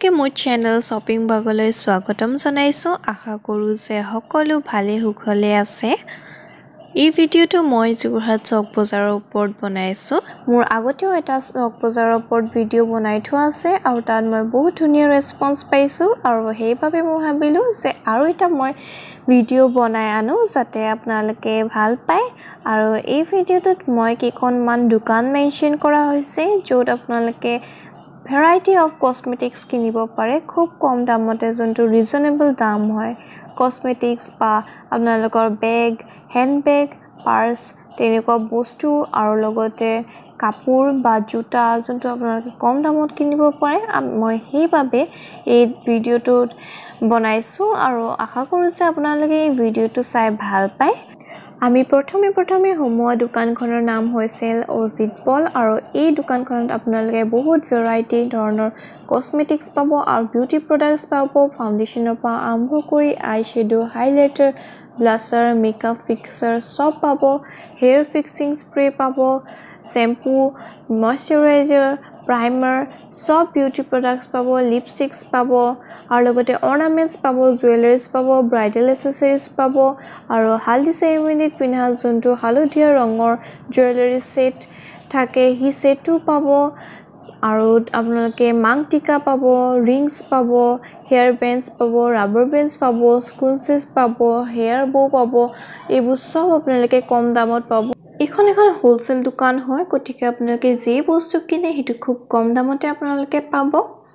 সকলোকে মোৰ channel shopping ব্লগলৈ স্বাগতম জনাইছো আশা কৰো যে সকলো ভালে সুখলে আছে এই ভিডিওটো মই যোৰহাট চক বজাৰৰ ওপৰত বনাইছো মোৰ আগতেও এটা চক বজাৰৰ ওপৰত ভিডিও বনাই থোৱা আছে আৰু তাত মই বহুত ধুনীয়া ৰেসপন্স পাইছো আৰু হেইভাবে মই ভাবিলো যে আৰু এটা মই ভিডিও বনাই আনো যাতে আপোনালোকে ভাল পায় আৰু এই ভিডিওটোত মই কেইখনমান দোকান মেনশন কৰা হৈছে য'ত আপোনালোকে Variety of cosmetics কিনিব পাৰে খুব কম দামতে যোনটো ৰিজনেবল দাম হয় cosmetics বা আপোনালোকৰ বেগ হেণ্ডবেগ পাৰ্স তেনেকুৱা বস্তু আৰু লগতে কাপোৰ বা জোতা যোনটো আপোনালোকে কম দামত কিনিব পাৰে মই হেইভাবে এই ভিডিওটো বনাইছো আৰু আশা কৰো যে আপোনালোকে এই ভিডিওটো চাই ভাল পায় আমি প্ৰথমে হোমোৱা দোকানখনৰ নাম হৈছিল অজিত বল আৰু এই দোকানখনত আপোনালোকে বহুত ভেৰাইটি ধৰণৰ কসমেটিক্স পাব আৰু বিউটি প্ৰডাক্টস পাব ফাউণ্ডেশ্যনৰ পৰা আৰম্ভ কৰি eye shadow highlighter blusher makeup fixer সব পাব হেয়াৰ ফিক্সিং স্প্ৰে পাব শ্যাম্পু ময়শ্চাৰাইজাৰ primer সব বিউটি প্ৰডাক্টস পাব লিপষ্টিক্স পাব আৰু লগতে অৰ্নামেন্টস পাব জুৱেলাৰীজ পাব ব্ৰাইডাল এসেসৰিজ পাব আৰু হালদি সেৰেমনিত পিন্ধা যোনটো হালধীয়া ৰঙৰ জুৱেলাৰী সেট থাকে হি সেটটো পাব আৰু আপোনালোকে মাংটিকা পাব ৰিংস পাব হেয়াৰ বেণ্ডছ পাব ৰাবাৰ বেণ্ডছ পাব স্ক্ৰুনচেছ পাব হেয়াৰ বো পাব এইবোৰ সব আপোনালোকে কম দামত পাব এখন হোলসেল দোকান হয় গতিকে আপোনালোকে যে বস্তু কিনে হেতু খুব কম দামতে আপোনালোকে পাব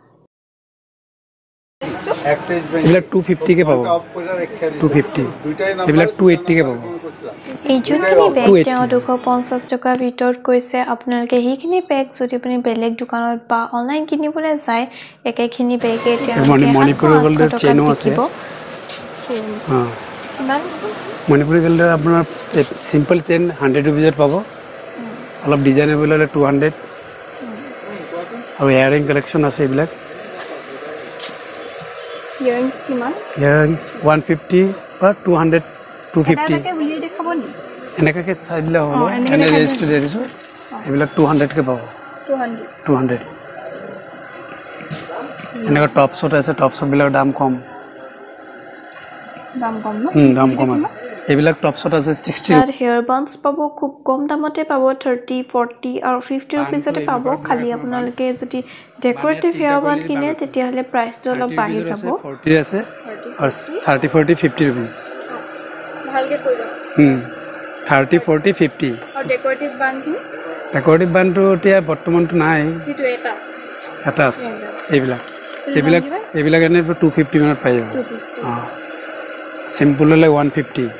এবিলাক 250 কে পাব 250 এবিলাক 280 কে পাব এই যোনখিনি বেগ 250 টকা ভিতৰত কৈছে আপোনালোকে হেখিনি বেগ যদি আপুনি বেলেগ দোকানত বা অনলাইন কিনিবলৈ যায় একেখিনি বেগে মণিপুৰ গোল্ডৰ চেইনো আছে মণিপুৰ গোল্ডৰ আপোনাৰ সিম্পল চেইন 100 रुपीस পাব অলপ ডিজাইনেবল হলে 200 আৰু ইয়াৰিং কালেকশন আছে এইবিলাক ইয়াৰিংস কিমান ইয়াৰিংস 150 বা 200 250 এনেকৈ বুলিয়ে দেখাব নি এনেকৈ চাই দিলে হ'ব এনে ৰেজিস্টাৰ দিছো এইবিলাক 200 কে পাব 200 এনেকৈ টপছত আছে টপছত বিলাক দাম কম ন দাম কম এইবিলাক টপছত আছে 60 তাত হেয়াৰ বান্স পাব খুব কম দামতে পাব 30 40 আৰু 50 रुपीसতে পাব খালি আপোনালোকে যদি ডেকোৰেটিভ হেয়াৰ বান্ড কিনে তেতিয়া হলে প্ৰাইসটো অলপ বাঢ়ি যাব 40 আছে আৰু 30 40 50 रुपीस ভালকে কৈ দাও 30 40 50 আৰু ডেকোৰেটিভ বান্ডটো এতিয়া বৰ্তমানটো নাই যেটো এটা আছে এইবিলাক এনে 250 মানত পাই যাব সিম্পল হলে 150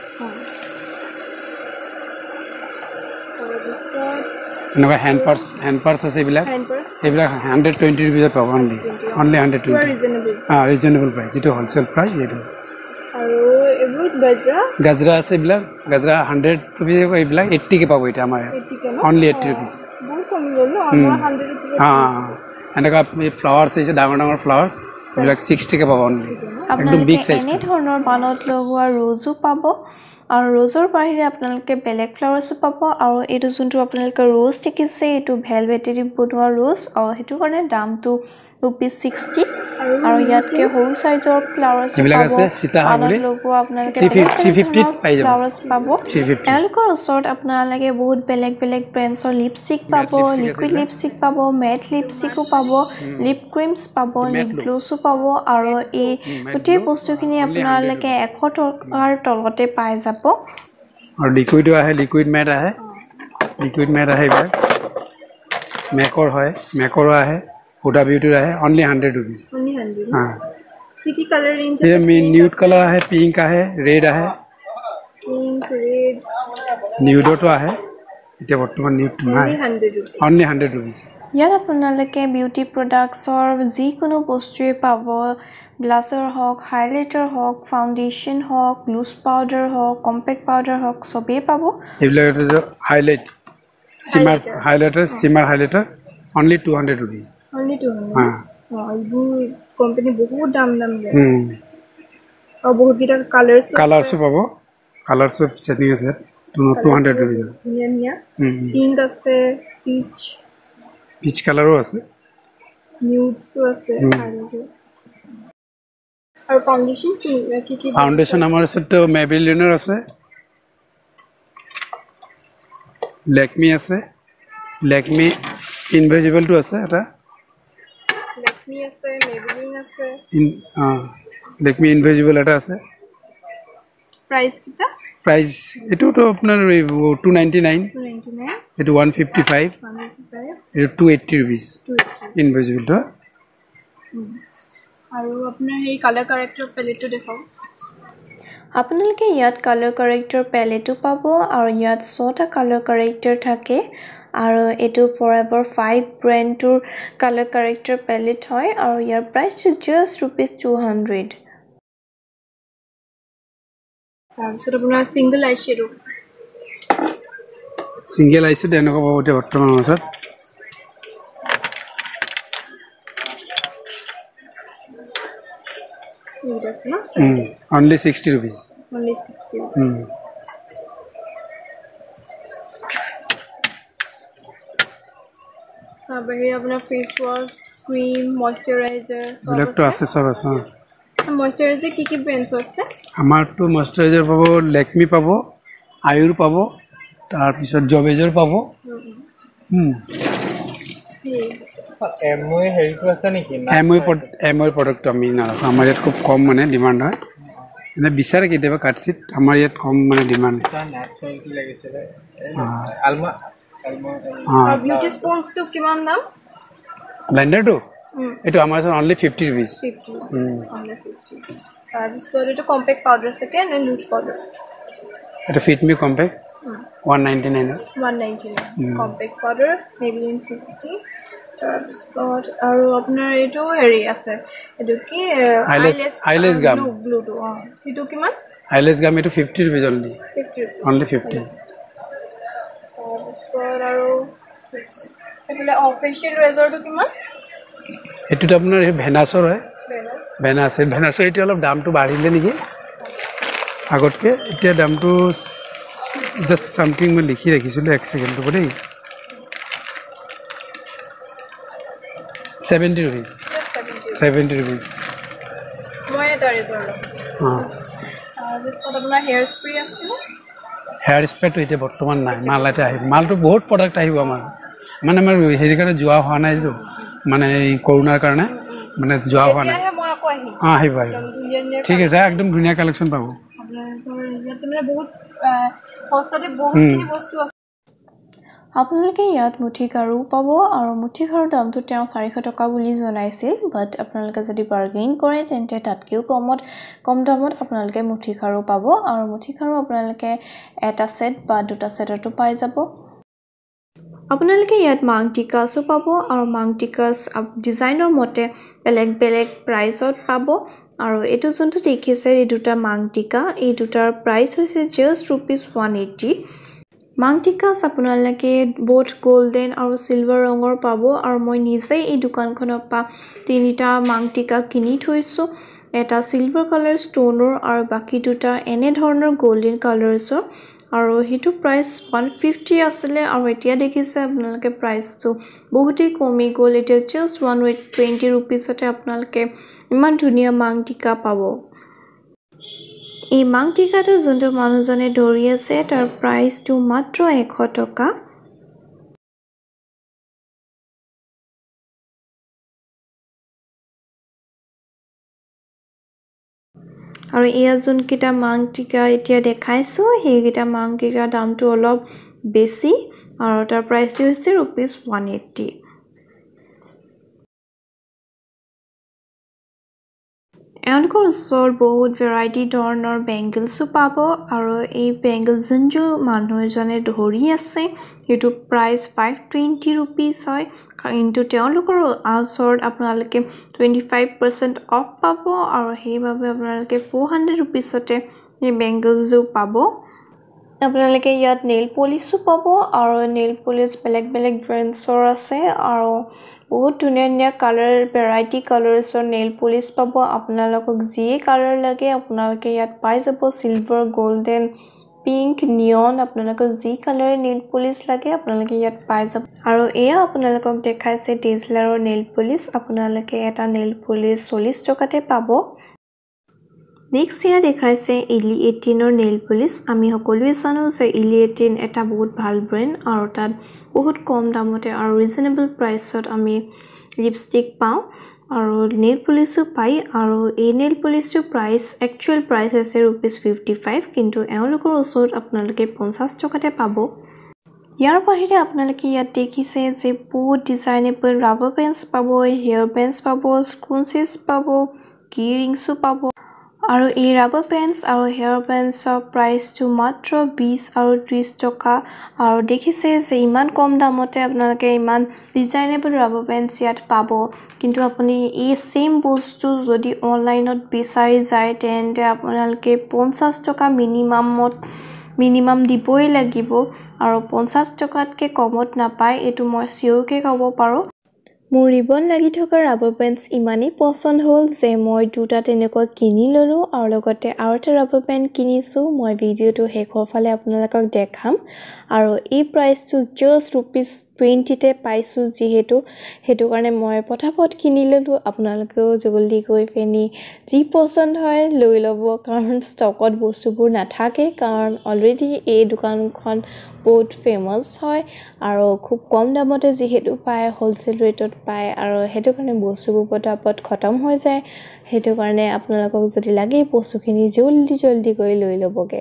এনেকুৱা হ্যান্ড পার্স আছে এইবিলাক 120 रुपीस পাব অনলি 120 ৰিজনেবল প্ৰাইস যেটো হোলসেল প্ৰাইস এইটো আৰু এভুট গাজৰা আছে এইবিলাক গাজৰা 100 रुपीस এইবিলাক 80 কে পাব এটা আমাৰ অনলি 80 रुपीस বহুত কম গ'ল ন 100 रुपीस এনেকুৱা ফ্লাৱাৰ্স আছে ডাঙৰ ফ্লাৱাৰ্স এইবিলাক 60 কে পাব অনলি একদম বিগ সাইজ এনে ধৰণৰ বানত লগোৱা ৰজো পাব আৰু ৰজৰ বাহিৰে আপোনালোকে বেলেগ ফ্লাৱাৰ্সও পাব আৰু এটো যোনটো আপোনালোকে ৰজ দেখিছে এটো ভেলভেটেৰি বনোৱা ৰজ আৰু হেতু কাৰণে দামটো ₹60 আৰু ইয়াতকে হোল সাইজৰ ফ্লাৱাৰ্স পাব বানত লগোৱা আপোনালোকে 350 পাই যাব ফ্লাৱাৰ্স পাব এলকৰ ওচৰত আপোনালোকে বহুত বেলেগ ব্ৰেণ্ডৰ লিপষ্টিক পাব লিকুইড লিপষ্টিক পাব মেট লিপষ্টিকও পাব লিপ ক্ৰীমছ পাব লিপ গ্লছও পাব আৰু এই গোটেই বস্তুখিনি আপোনালোকে 100 টকাৰ তলতে পাই যাব और लिक्विड है लिक्विड मैट है इधर मेकर है हुडा ब्यूटी है ओनली 100 रुपीस हाँ की कलर रेंज ये न्यूड कलर है पिंक है रेड है न्यूडो तो है इतना बर्तमान न्यूड ओनली 100 रुपीस ইয়াত আপোনালোকে বিউটি প্ৰডাক্টছৰ যিকোনো বস্তুৱে পাব ব্লাছাৰ হওক হাইলাইটাৰ হওক ফাউণ্ডেশ্যন হওক লুজ পাউডাৰ হওক কম্পেক্ট পাউডাৰ হওক সবেই পাব এইবিলাক shimmer highlighter only 200 rupees only 200 হ্যাঁ এইবোৰ কোম্পানী বহুত দাম লয় আৰু বহুত গিটা কালাৰছ পাব কালাৰছ সেটিং আছে 200 रुपीस ধুনীয়া পিংক আছে পিচ কালাৰো আছে নিউডছো আছে আৰু ফাউণ্ডেশ্যন কি ফাউণ্ডেশ্যন আমাৰ ওচৰতো মেবিলিনৰ আছে, লেকমি আছে, লেকমি ইনভিজিবলটো আছে এটা, লেকমি আছে, মেবিলিন আছে, লেকমি ইনভিজিবল এটা আছে। প্ৰাইস কিটা প্ৰাইস এটোতো আপোনাৰ 299, এটো 155, এটো 280 rupees ইনভিজিবলটো। আৰু আপোনাৰ এই কালাৰ কাৰেক্টৰ পেলেটটো দেখাও। আপোনালোকে ইয়াত কালাৰ কাৰেক্টৰ পেলেটো পাব আৰু ইয়াত 6টা কালাৰ কাৰেক্টৰ থাকে আৰু এটো ফৰএভাৰ 5 ব্ৰেণ্ডৰ কালাৰ কাৰেক্টৰ পেলেট হয় আৰু ইয়াৰ প্ৰাইসটো জাস্ট ₹200। তাৰপিছত আপোনাৰ সিঙ্গেল আই শ্যাডো এনেকুৱা পাব এতিয়া বৰ্তমান মাছত। only 60 rupees। only 60 rupees। বাহিৰে আপোনাৰ ফেস ওয়াশ, ক্ৰীম, ময়শ্চাৰাইজাৰ ব্লেকটো আছে, সব আছে। ময়শ্চাৰাইজাৰ কি ব্ৰেণ্ডছ আছে? আমাৰটো ময়শ্চাৰাইজাৰ পাব, লেকমি পাব, আয়ুৰ পাব, তাৰ পিছত জবেজৰ পাব। এমওয়ে হেৰিটো আছে নেকি? এমওয়ে প্ৰডাক্ট আমি নাৰাখোঁ, আমাৰ ইয়াত খুব কম মানে ডিমাণ্ড হয়, এনে বিচাৰে কেতিয়াবা কাটছিট, আমাৰ ইয়াত কম মানে ডিমাণ্ড। লাগিছিলে বিউটি স্পঞ্জটো কিমান দাম? ব্লেন্ডাৰটো এইটো আমাৰ ওচৰত অনলি 50 rupees। তাৰপিছত এইটো কম্পেক্ট পাউডাৰ আছে নে লুজ পাউডাৰ? এটা Fit Me compact 199 compact powder Maybelline 50। তাৰপিছত আৰু আপোনাৰ এইটো হেৰি আছে, এইটো কি আইলেছ গাম ব্লুটো, সেইটো কিমান? আইলেছ গাম এইটো 50 rupees only 50। তাৰপিছত আৰু এইফালে ফেচিয়েল ৰেজৰটো কিমান? এইটোতো আপোনাৰ ভেনাছৰ হয়, ভেনাছৰ এতিয়া অলপ দামটো বাঢ়িলে নেকি আগতকৈ, এতিয়া দামটো জাষ্ট চামথিং মই লিখি ৰাখিছিলোঁ, এক ছেকেণ্ড ৰ'ব দেই। 70 rupees। মই এটা ৰেজৰ ল'ম। তাৰপিছত আপোনাৰ হেয়াৰ স্প্ৰে আছে নে? হেয়াৰ স্প্ৰেটো এতিয়া বৰ্তমান নাই, মাল এটা আহিব, মালটো বহুত প্ৰডাক্ট আহিব আমাৰ, মানে আমাৰ হেৰি কাৰণে যোৱা হোৱা নাইতো, মানে এই কৰোণাৰ কাৰণে মানে যোৱা হোৱা নাই। আহিব ঠিক আছে, একদম ধুনীয়া কালেকশ্যন পাব। আপোনালোকে ইয়াত মুঠি খাৰু পাব আৰু মুঠি খাৰুৰ দামটো তেওঁ 400 টকা বুলি জনাইছিল, বাট আপোনালোকে যদি বাৰ্গেইন কৰে তেন্তে তাতকৈও কম দামত আপোনালোকে মুঠি খাৰু পাব আৰু মুঠি খাৰু আপোনালোকে এটা সেট বা দুটা সেটতো পাই যাব। আপোনালোকে ইয়াত মাং টিকাছো পাব আৰু মাং টিকাছ ডিজাইনৰ মতে বেলেগ প্ৰাইচত পাব আৰু এইটো যোনটো দেখিছে এই দুটা মাং টিকা, এই দুটাৰ প্ৰাইচ হৈছে জাষ্ট ₹180। মাং টিকাছ আপোনালোকে বোথ গোল্ডেন আৰু চিলভাৰ ৰঙৰ পাব আৰু মই নিজেই এই দোকানখনৰ পৰা 3টা মাং টিকা কিনি থৈছোঁ, এটা চিলভাৰ কালাৰ ষ্টনৰ আৰু বাকী দুটা এনে ধৰণৰ গোল্ডেন কালাৰ্ছৰ, আৰু সেইটো প্ৰাইচ 150 আছিলে আৰু এতিয়া দেখিছে আপোনালোকে প্ৰাইচটো বহুতেই কমি গ'ল, এতিয়া জাষ্ট 120 rupeesতে আপোনালোকে ইমান ধুনীয়া মাং টিকা পাব। এই মাং টিকাটো যোনটো মানুহজনে ধৰি আছে তাৰ প্ৰাইচটো মাত্ৰ 100 টকা। আৰু এয়া যোনকেইটা মাং টিকা এতিয়া দেখাইছোঁ সেইকেইটা মাং টিকাৰ দামটো অলপ বেছি আৰু তাৰ প্ৰাইচটো হৈছে ₹180। এওঁলোকৰ ওচৰত বহুত ভেৰাইটি ধৰণৰ বেংগলছো পাব আৰু এই বেংগল যোনটো মানুহজনে ধৰি আছে সেইটো প্ৰাইচ 520 rupees হয়, কিন্তু তেওঁলোকৰ ওচৰত আপোনালোকে 25% অফ পাব আৰু সেইবাবে আপোনালোকে 400 rupeesতে এই বেংগলছো পাব। আপোনালোকে ইয়াত নেইল পলিছো পাব আৰু নেইল পলিচ বেলেগ ব্ৰেণ্ডছৰ আছে আৰু বহুত ধুনীয়া কালাৰ ভেৰাইটি কালাৰ্ছৰ নেইল পলিচ পাব, আপোনালোকক যি কালাৰ লাগে আপোনালোকে ইয়াত পাই যাব, চিলভাৰ, গোল্ডেন, পিংক, নিয়ন, আপোনালোকক যি কালাৰ নেইল পলিচ লাগে আপোনালোকে ইয়াত পাই যাব। আৰু এয়া আপোনালোকক দেখাইছে ডিজলাৰৰ নেইল পলিচ, আপোনালোকে এটা নেইল পলিচ 40 টকাতে পাব। নেক্সট ইয়াৰ দেখাইছে ইলি 18ৰ নেইল পলিশ আমি সকলোৱে জানো যে ইলি 18 এটা বহুত ভাল ব্ৰেণ্ড আৰু তাত বহুত কম দামতে আৰু ৰিজনেবল প্ৰাইচত আমি লিপষ্টিক পাওঁ আৰু নেইল পলিশো পাই আৰু এই নেইল পলিশটো প্ৰাইস একচুয়াল প্ৰাইস আছে ₹55 কিন্তু এওঁলোকৰ ওচৰত আপোনালোকে 50 টকাতে পাব ইয়াৰ বাহিৰে আপোনালোকে ইয়াত দেখিছে যে বহুত ডিজাইনেবল ৰাবাৰ বেণ্ডছ পাব হেয়াৰ বেণ্ডছ পাব স্ক্ৰুনচেছ পাব কি ৰিংছো পাব আৰু এই ৰাবাৰ বেণ্ডছ আৰু হেয়াৰ বেণ্ডছৰ প্ৰাইসটো মাত্ৰ 20 আৰু 30 টকা আৰু দেখিছে যে ইমান কম দামতে আপোনালোকে ইমান ডিজাইনেবল ৰাবাৰ বেণ্ডছ ইয়াত পাব কিন্তু আপুনি এই সেম বস্তু যদি অনলাইনত বিচাৰি যায় তেন্তে আপোনালোকে 50 টকা মিনিমাম দিবই লাগিব আৰু 50 টকাতকৈ কমত নাপায় এটো মই সিওৰকে ক'ব পাৰো মোৰ ৰিবন লাগি থকা ৰাবাৰ বেণ্ডছ ইমানেই পছন্দ হ'ল যে মই দুটা তেনেকৈ কিনি ললো আৰু লগতে আৰু এটা ৰাবাৰ বেণ্ড কিনিছো মই ভিডিওটো শেষৰ ফালে আপোনালোকক দেখাম আৰু এই প্ৰাইচটো জাস্ট ₹20 তে পাইছো যিহেতু হেতু কাৰণে মই পটাপট কিনি ললো আপোনালোকেও জলদি গৈ পেনি যি পছন্দ হয় লৈ ল'ব কাৰণ ষ্টকত বস্তুবোৰ নাথাকে কাৰণ অলৰেডি এই দোকানখন বহুত ফেমাস হয় আৰু খুব কম দামতে যিহেতু পায় হোলসেল ৰেটত পায় আৰু হেতু কাৰণে বস্তুবোৰ পটাপট খতম হৈ যায় হেতু কাৰণে আপোনালোকক যদি লাগে বস্তুখিনি জলদি গৈ লৈ ল'বগে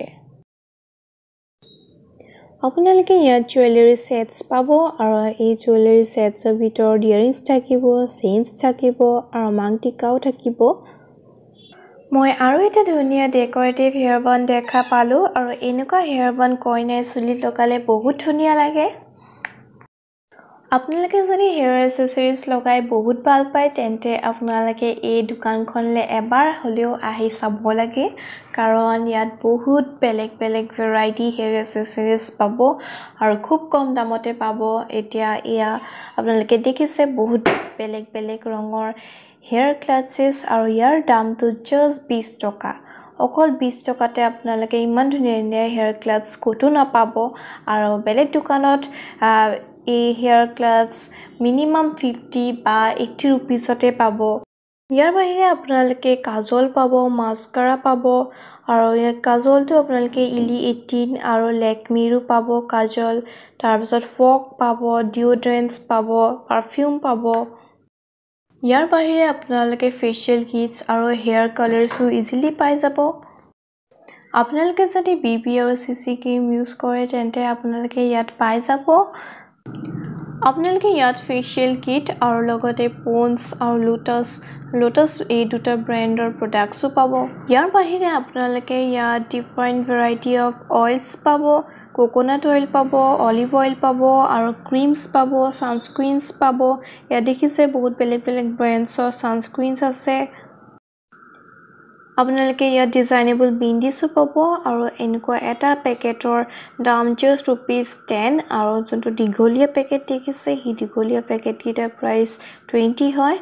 আপোনালোকে ইয়াত জুৱেলাৰী সেটস পাব আৰু এই জুৱেলাৰী সেটছৰ ভিতৰত ইয়াৰিংছ থাকিব চেইনছ থাকিব আৰু মাংটিকাও থাকিব মই আৰু এটা ধুনীয়া ডেকোৰেটিভ হেয়াৰ বান দেখা পালো আৰু এনেকুৱা হেয়াৰ বান কইনাই চুলিত লগালে বহুত ধুনীয়া লাগে আপোনালোকে যদি হেয়াৰ এসেসৰিজ লগাই বহুত ভাল পায় তেন্তে আপোনালোকে এই দোকানখনলে এবাৰ হলেও আহি চাব লাগে কাৰণ ইয়াত বহুত বেলেগ ভেৰাইটি হেয়াৰ এসেসৰিজ পাব আৰু খুব কম দামতে পাব এতিয়া ইয়া আপোনালোকে দেখিছে বহুত বেলেগ ৰঙৰ হেয়াৰ ক্লাটচেছ আৰু ইয়াৰ দামটো জাস্ট 20 টকা অকল 20 টকাতে আপোনালোকে ইমান ধুনীয়া হেয়াৰ ক্লাটছ কতো নাপাব আৰু বেলেগ দোকানত এই হেয়াৰ ক্লাটছ মিনিমাম 50 বা 80 रुपीसতে পাব ইয়াৰ বাহিৰে আপোনালোকে কাজল পাব মাস্কাৰা পাব আৰু এই কাজলটো আপোনালোকে ইলি 18 আৰু লেকমিৰো পাব কাজল তাৰ পিছত ফক পাব ডিওড্ৰেন্টছ পাব পাৰফিউম পাব ইয়াৰ বাহিৰে আপোনালোকে ফেশিয়াল কিটছ আৰু হেয়াৰ কালাৰছো ইজিলি পাই যাব আপোনালোকে যদি বিবি আৰু সিসি ক্ৰীম ইউজ কৰে তেন্তে আপোনালোকে ইয়াত পাই যাব আপোনালোকে ইয়াত ফেশিয়াল কিট আৰু লগতে পন্স আৰু লোটাস এই দুটা ব্ৰ্যান্ডৰ প্ৰডাক্টছো পাব ইয়াৰ বাহিৰে আপোনালোকে ইয়াত ডিফাৰেন্ট ভেৰাইটি অফ অইলছ পাব কোকোনাট অইল পাব অলিভ অইল পাব আৰু ক্ৰীমছ পাব সানস্ক্ৰীনছ পাব ইয়াত দেখিছে বহুত বেলেগ ব্ৰ্যান্ডছৰ সানস্ক্ৰীনছ আছে আপোনালোকে ইয়াত ডিজাইনেবল বিন্দিছো পাব আৰু এনেকুৱা এটা পেকেটৰ দাম জাস্ট ₹10 আৰু যোনটো দীঘলীয়া পেকেট দেখিছে হি দীঘলীয়া পেকেট কিটা প্ৰাইস 20 হয়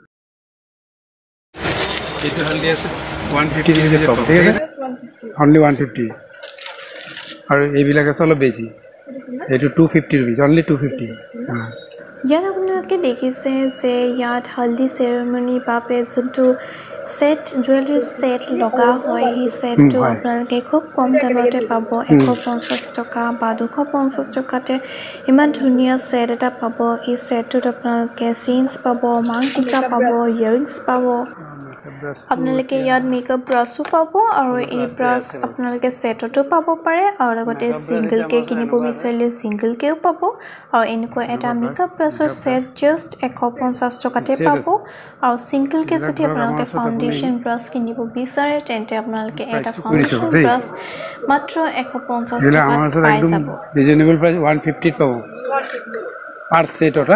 এইটো হলদি আছে 150 টপ ঠিক আছে only 150 আৰু এইবিলাক আছে অলপ বেছি এইটো 250 रुपीस only 250 ইয়াত আপোনালোকে দেখিছে যে ইয়াত হলদি সেৰেমনি বাবে যোনটো সেট জুৱেলাৰী সেট লগা হয় হি সেটটো আপোনালোকে খুব কম দামতে পাব 150 টকা বা 250 টকাতে ইমান ধুনীয়া সেট এটা পাব এই সেটটোত আপোনালোকে চেইনছ পাব মাংটিকা পাব ইয়াৰিংছ পাব আপোনালোকে ইয়াত মেকআপ ব্ৰাছো পাব আৰু এই ব্ৰাছ আপোনালোকে সেটতো পাব পাৰে আৰু লগতে সিঙ্গেল কে কিনিব বিচাৰিলে সিঙ্গেল কেও পাব আৰু এনেকুৱা এটা মেকআপ ব্ৰাছৰ সেট জাস্ট 150 টকাতে পাব আৰু সিঙ্গেল কে যদি আপোনালোকে ফাউণ্ডেশ্যন ব্ৰাছ কিনিব বিচাৰে তেন্তে আপোনালোকে এটা ফাউণ্ডেশ্যন ব্ৰাছ মাত্ৰ 150 টকাত পাই যাব ৰিজনেবল প্ৰাইস 150 পাব পাৰ সেট ওটা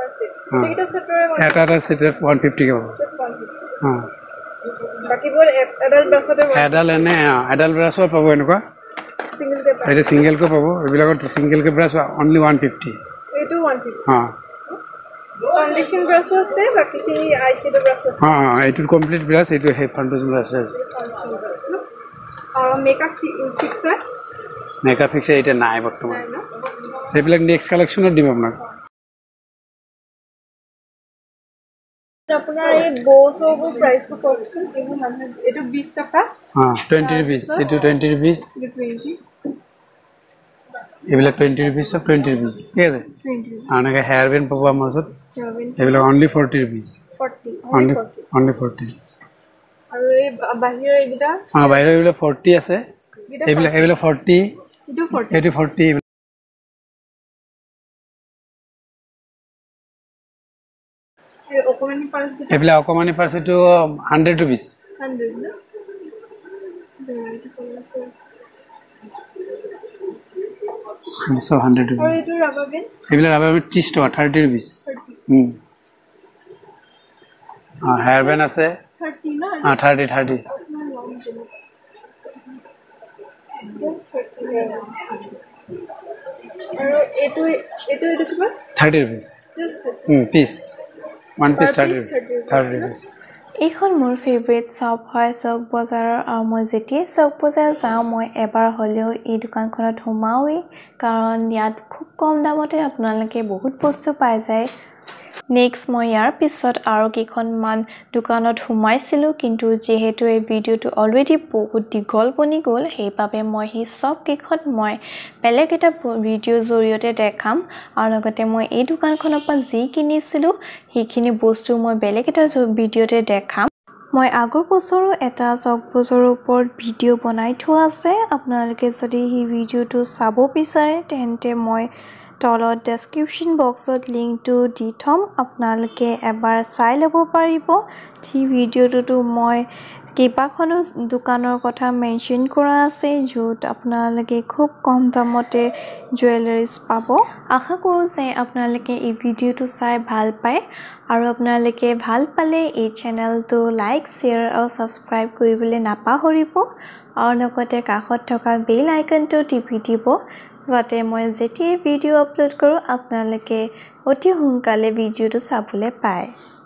এটা সেটত 150 কে পাব বাকি বোৰ এডাল ব্ৰাছতে এডাল ব্ৰাছৰ পাব এনেকুৱা সিঙ্গেল কে এটা সিঙ্গেল কে পাব এবিলাকত সিঙ্গেল কে ব্ৰাছ only 150 এইটো 150 ফাউণ্ডেশ্যন ব্ৰাছ আছে বাকি কি আইশ্যাডো ব্ৰাছ আছে এইটো কমপ্লিট ব্ৰাছ এইটো হে ফাউণ্ডেশ্যন ব্ৰাছ আছে আৰু মেকআপ ফিক্সাৰ এটা নাই বৰ্তমান এইবিলাক নেক্সট কালেকচনত দিম আপোনাক আপোনাৰ এই বৌছবোৰ প্ৰাইচটো কওকচোন এইবোৰ মানুহ এইটো 20 টকা 20 rupees এইটো 20 rupees 20 এইবিলাক 20 rupees সব 20 rupees ঠিক আছে আনকে হেয়ার ব্যান্ড পাবো আমার ওচৰত এইবিলাক only 40 rupees 40 only 40 আৰু এই বাহিৰৰ এইগিটা বাহিৰৰ এইবিলাক 40 আছে এইবিলাক 40 এইটো 40 অকমানি পাৰ্চ এইবিলাক অকমানি পাৰ্চ এইটো 100 rupees 100 না সব 100 rupees আৰু এইটো ৰাবাৰ বেন্ড এইবিলাক ৰাবাৰ বেন্ড 30 টকা 30 rupees হেয়ার ব্যান্ড আছে 30 না 30 আৰু এইটো কিমান 30 rupees piece one piece 30 rupees এইখন মোৰ ফেভাৰিট শ্বপ হয় চক বজাৰৰ আৰু মই যেতিয়া চক বজাৰ যাওঁ মই এবাৰ হ'লেও এই দোকানখনত সোমাওৱেই কাৰণ ইয়াত খুব কম দামতে আপোনালোকে বহুত বস্তু পাই যায় নেক্সট মই ইয়াৰ পিছত আৰু কেইখনমান দোকানত সোমাইছিলোঁ কিন্তু যিহেতু এই ভিডিঅ'টো অলৰেডি বহুত দীঘল বনি গ'ল সেইবাবে মই সেই চব কেইখন মই বেলেগ এটা ভিডিঅ'ৰ জৰিয়তে দেখাম আৰু লগতে মই এই দোকানখনৰ পৰা যি কিনিছিলোঁ সেইখিনি বস্তু মই বেলেগ এটা ভিডিঅ'তে দেখাম মই আগৰ বছৰো এটা চক বজাৰৰ ওপৰত ভিডিঅ' বনাই থোৱা আছে আপোনালোকে যদি সেই ভিডিঅ'টো চাব বিচাৰে তেন্তে মই তলত ডেসক্ৰিপশন বক্সত লিংকটো দি থম আপোনালোকে এবাৰ চাই ল'ব পাৰিব এই ভিডিঅ'টো মই কেইবাখনো দোকানৰ কথা মেনশ্যন কৰা আছে য'ত আপোনালোকে খুব কম দামতে জুৱেলাৰিজ পাব আশা কৰোঁ যে আপোনালোকে এই ভিডিঅ'টো চাই ভাল পায় আৰু আপোনালোকে ভাল পালে এই চেনেলটো লাইক শ্বেয়াৰ আৰু সাবস্ক্ৰাইব কৰিবলৈ নাপাহৰিব আৰু লগতে কাষত থকা বেল আইকনটো টিপি দিব যাতে মই যেতিয়া ভিডিঅ' আপলোড কৰোঁ আপোনালোকে অতি সোনকালে ভিডিঅ'টো চাবলৈ পায়